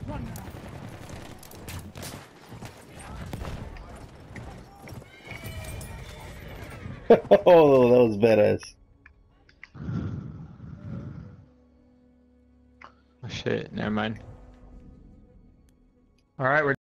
Oh, that was badass. Oh, shit, never mind. All right, we're